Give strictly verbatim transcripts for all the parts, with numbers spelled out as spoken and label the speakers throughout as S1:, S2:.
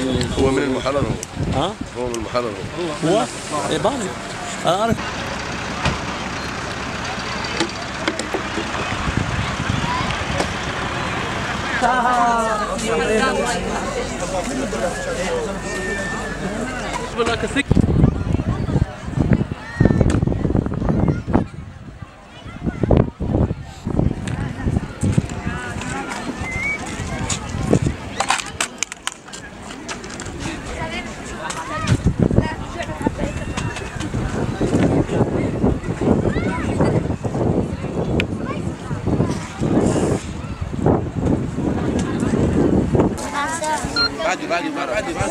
S1: هو من المحرر هو.
S2: ها؟
S1: هو من المحرر هو.
S2: هو؟ ايه بعرف. انا اعرف.
S1: بعدي بعدي بعدي بعدي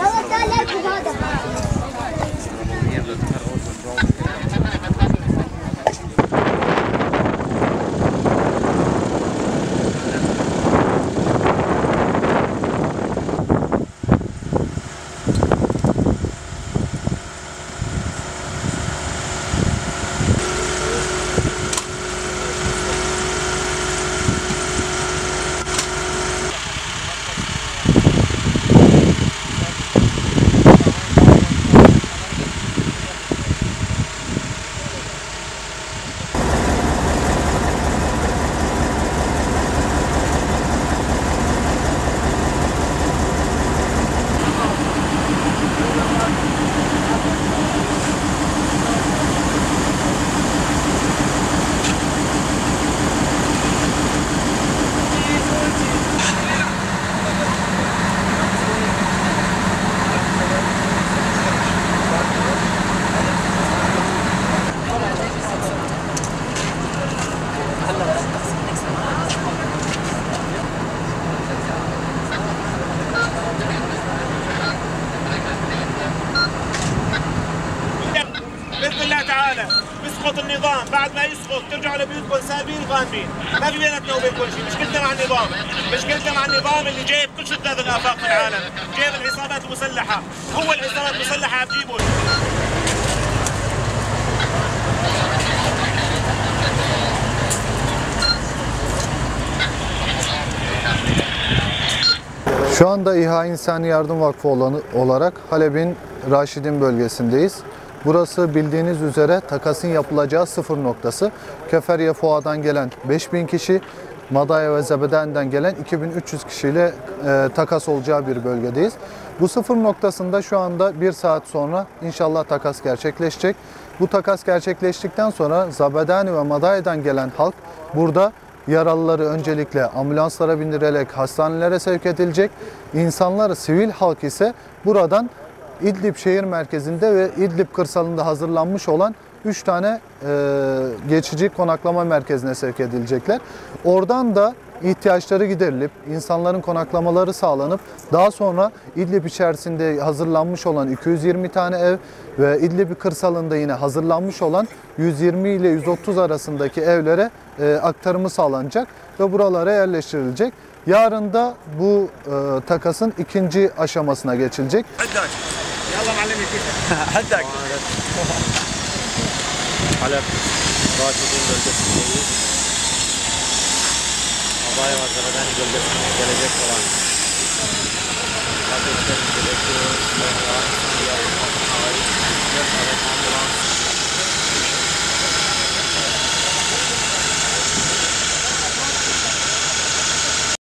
S1: باذن الله تعالى بيسقط النظام، بعد ما يسقط ترجعوا لبيوتكم سالمين غانمين، ما في بيناتنا وبينكم شيء، مشكلتنا مع النظام، مشكلتنا مع النظام اللي جايب كل شتات الافاق في العالم، جايب العصابات المسلحه، هو العصابات المسلحه عم تجيبه.
S3: Şu anda İHA İnsani Yardım Vakfı olarak Halep'in Raşidin bölgesindeyiz. Burası bildiğiniz üzere takasın yapılacağı sıfır noktası. Keferiye Fua'dan gelen beş bin kişi, Madaya ve Zebeden'den gelen iki bin üç yüz kişiyle e, takas olacağı bir bölgedeyiz. Bu sıfır noktasında şu anda bir saat sonra inşallah takas gerçekleşecek. Bu takas gerçekleştikten sonra Zabedani ve Madaya'dan gelen halk burada yaralıları öncelikle ambulanslara bindirilerek hastanelere sevk edilecek. İnsanlar, sivil halk ise buradan İdlib şehir merkezinde ve İdlib kırsalında hazırlanmış olan üç tane e, geçici konaklama merkezine sevk edilecekler. Oradan da ihtiyaçları giderilip, insanların konaklamaları sağlanıp, daha sonra İdlib içerisinde hazırlanmış olan iki yüz yirmi tane ev ve İdlib kırsalında yine hazırlanmış olan yüz yirmi ile yüz otuz arasındaki evlere e, aktarımı sağlanacak ve buralara yerleştirilecek. Yarın da bu e, takasın ikinci aşamasına geçilecek.
S2: Halep, Raşidin bölgesindeyiz. Madaya ve Zebedeni bölgesine gelecek olan kardeşlerimizi bekliyoruz.